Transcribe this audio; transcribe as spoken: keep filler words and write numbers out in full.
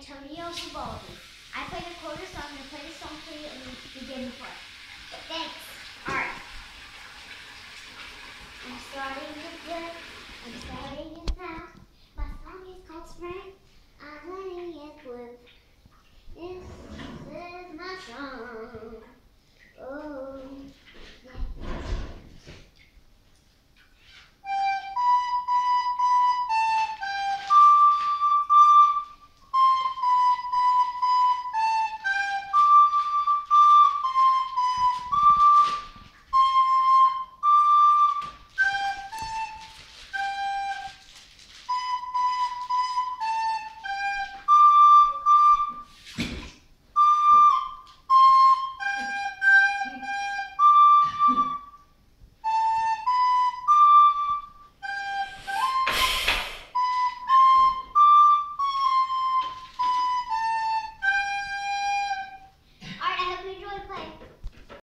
Antonio Vivaldi. I played a quarter, so I'm going to play the song for you and then begin the play. Thanks. Alright. I'm starting to play. I'm starting it now. My song is called Spring. I'm letting it bloom. This is my song. Oh.